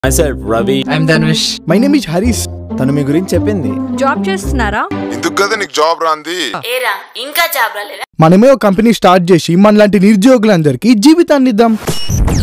Myself, Ravi. I'm Dhanush. My name is Haris. తను మీ గురించి చెప్పింది. జాబ్ చేస్తున్నారా? ఎందుకు కదా నీకు జాబ్ రాంది? ఏరా ఇంకా జాబ్ రాలేదా? మనమే ఒక కంపెనీ స్టార్ట్ చేసి మనలాంటి నిరుద్యోగులందరికీ జీవితాన్ని ఇద్దాం.